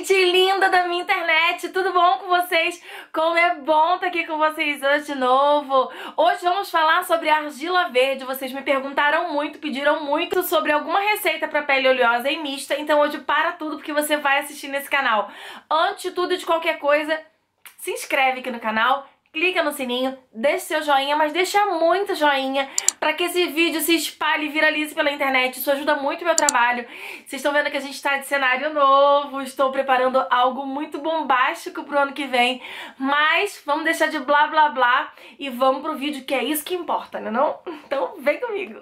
Gente linda da minha internet, tudo bom com vocês? Como é bom estar aqui com vocês hoje de novo. Hoje vamos falar sobre argila verde. Vocês me perguntaram muito, pediram muito sobre alguma receita para pele oleosa e mista. Então hoje para tudo porque você vai assistir nesse canal. Antes de tudo e de qualquer coisa, se inscreve aqui no canal. Clica no sininho, deixa seu joinha, mas deixa muito joinha para que esse vídeo se espalhe e viralize pela internet. Isso ajuda muito o meu trabalho. Vocês estão vendo que a gente está de cenário novo. Estou preparando algo muito bombástico pro ano que vem. Mas vamos deixar de blá blá blá e vamos pro vídeo, que é isso que importa, né não? Então vem comigo.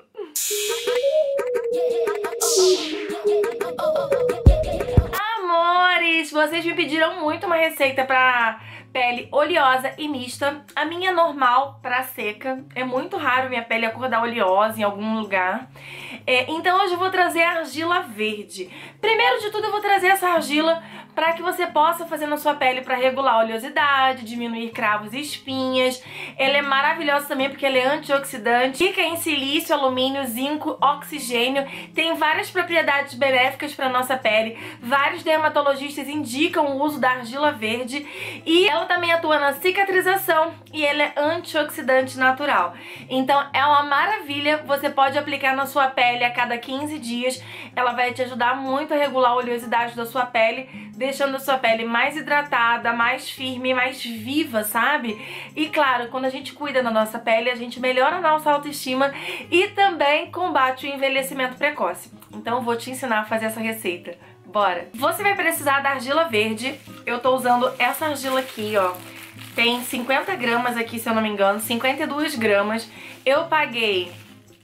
Amores, vocês me pediram muito uma receita pra pele oleosa e mista. A minha é normal pra seca. É muito raro minha pele acordar oleosa em algum lugar. Então hoje eu vou trazer a argila verde. Primeiro de tudo eu vou trazer essa argila para que você possa fazer na sua pele para regular a oleosidade, diminuir cravos e espinhas. Ela é maravilhosa também porque ela é antioxidante, rica em silício, alumínio, zinco, oxigênio. Tem várias propriedades benéficas para nossa pele. Vários dermatologistas indicam o uso da argila verde e ela também atua na cicatrização e ela é antioxidante natural. Então é uma maravilha, você pode aplicar na sua pele a cada 15 dias. Ela vai te ajudar muito a regular a oleosidade da sua pele, deixando a sua pele mais hidratada, mais firme, mais viva, sabe? E claro, quando a gente cuida da nossa pele, a gente melhora a nossa autoestima e também combate o envelhecimento precoce. Então eu vou te ensinar a fazer essa receita. Bora! Você vai precisar da argila verde. Eu tô usando essa argila aqui, ó. Tem 50 gramas aqui, se eu não me engano, 52 gramas. Eu paguei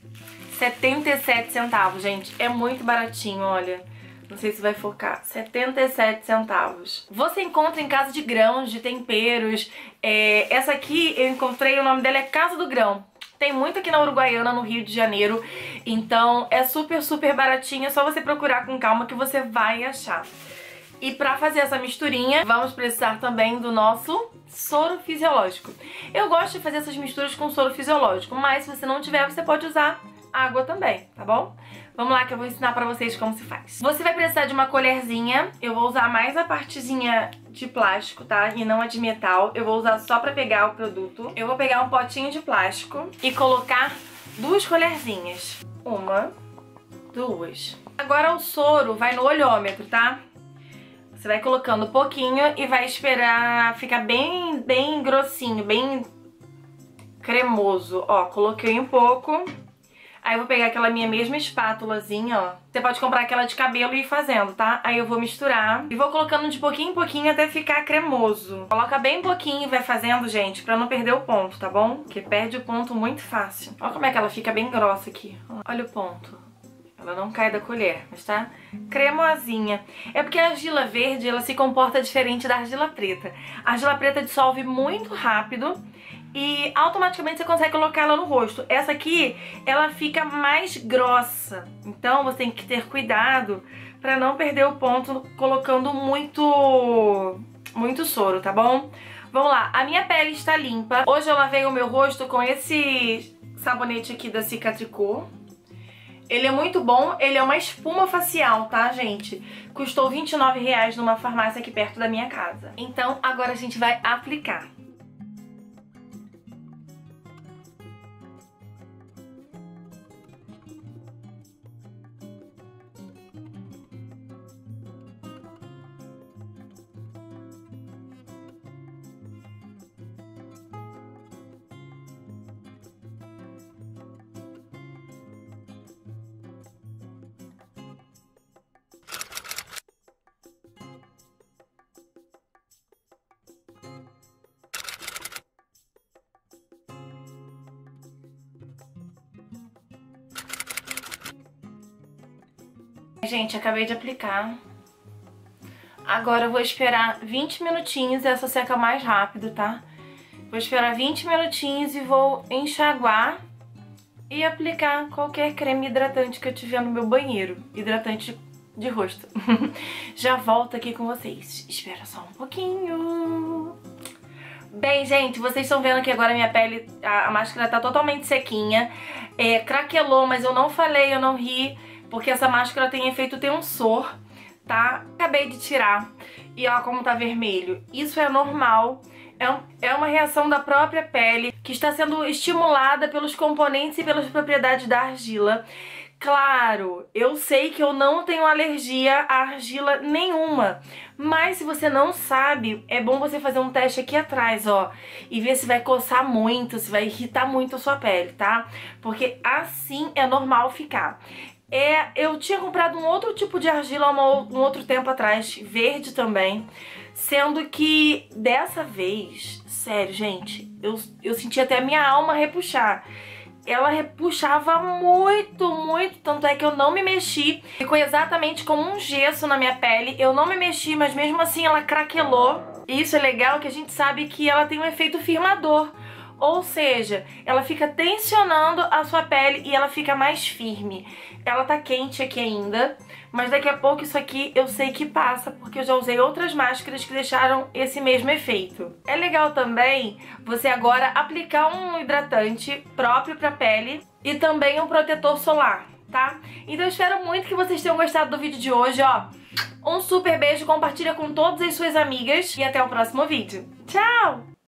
77 centavos, gente. É muito baratinho, olha. Não sei se vai focar. 77 centavos. Você encontra em casa de grãos, de temperos. Essa aqui eu encontrei, o nome dela é Casa do Grão. Tem muito aqui na Uruguaiana, no Rio de Janeiro. Então é super, super baratinho. É só você procurar com calma que você vai achar. E pra fazer essa misturinha, vamos precisar também do nosso soro fisiológico. Eu gosto de fazer essas misturas com soro fisiológico, mas se você não tiver, você pode usar água também, tá bom? Vamos lá que eu vou ensinar pra vocês como se faz. Você vai precisar de uma colherzinha. Eu vou usar mais a partezinha de plástico, tá? E não a de metal. Eu vou usar só pra pegar o produto. Eu vou pegar um potinho de plástico e colocar 2 colherzinhas. 1, 2. Agora o soro vai no olhômetro, tá? Você vai colocando um pouquinho e vai esperar ficar bem grossinho, bem cremoso. Ó, coloquei um pouco. Aí eu vou pegar aquela minha mesma espátulazinha, ó. Você pode comprar aquela de cabelo e ir fazendo, tá? Aí eu vou misturar e vou colocando de pouquinho em pouquinho até ficar cremoso. Coloca bem pouquinho e vai fazendo, gente, pra não perder o ponto, tá bom? Porque perde o ponto muito fácil. Olha como é que ela fica bem grossa aqui. Olha o ponto. Ela não cai da colher, mas tá cremosinha. É porque a argila verde, ela se comporta diferente da argila preta. A argila preta dissolve muito rápido e automaticamente você consegue colocar ela no rosto. Essa aqui, ela fica mais grossa. Então você tem que ter cuidado pra não perder o ponto colocando muito soro, tá bom? Vamos lá, a minha pele está limpa. Hoje eu lavei o meu rosto com esse sabonete aqui da Cicatricô. Ele é muito bom, ele é uma espuma facial, tá, gente? Custou R$29 numa farmácia aqui perto da minha casa. Então, agora a gente vai aplicar. Gente, acabei de aplicar. Agora eu vou esperar 20 minutinhos, essa seca mais rápido, tá? Vou esperar 20 minutinhos e vou enxaguar e aplicar qualquer creme hidratante que eu tiver no meu banheiro. Hidratante de rosto. Já volto aqui com vocês. Espera só um pouquinho. Bem, gente, vocês estão vendo que agora minha pele, a máscara tá totalmente sequinha. Craquelou, mas eu não falei, eu não ri, porque essa máscara tem efeito tensor, tá? acabei de tirar e ó como tá vermelho. Isso é normal. É uma reação da própria pele que está sendo estimulada pelos componentes e pelas propriedades da argila. Claro, eu sei que eu não tenho alergia a argila nenhuma, mas se você não sabe, é bom você fazer um teste aqui atrás, ó, e ver se vai coçar muito, se vai irritar muito a sua pele, tá? Porque assim é normal ficar. Eu tinha comprado um outro tipo de argila um outro tempo atrás, verde também, sendo que dessa vez, sério, gente, eu senti até a minha alma repuxar. Ela repuxava muito, muito, tanto é que eu não me mexi. Ficou exatamente como um gesso na minha pele. Eu não me mexi, mas mesmo assim ela craquelou. E isso é legal que a gente sabe que ela tem um efeito firmador. Ou seja, ela fica tensionando a sua pele e ela fica mais firme. Ela tá quente aqui ainda, mas daqui a pouco isso aqui eu sei que passa, porque eu já usei outras máscaras que deixaram esse mesmo efeito. É legal também você agora aplicar um hidratante próprio pra pele e também um protetor solar, tá? Então eu espero muito que vocês tenham gostado do vídeo de hoje, ó. Um super beijo, compartilha com todas as suas amigas e até o próximo vídeo. Tchau!